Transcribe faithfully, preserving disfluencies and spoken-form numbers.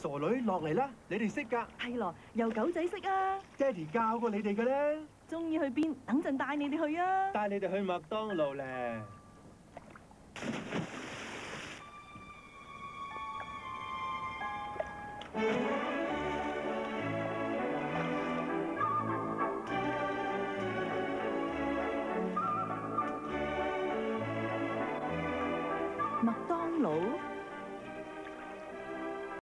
傻女落嚟啦，你哋識㗎？ 係咯，由狗仔識啊！ 爹哋教過你哋嘅咧， 中意去邊？等陣帶你哋去啊！ 帶你哋去麥當勞咧。 麥當勞。